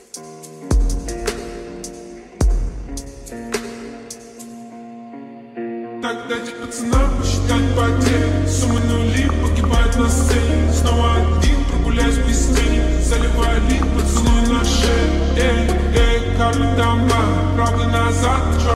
Так дайте пацанам посчитать потери. Суммы нули погибают на сцене. Снова один, прогуляюсь без тени. Заливаю лик, поцелуй на шее. Эй, эй, карты дома, правый назад.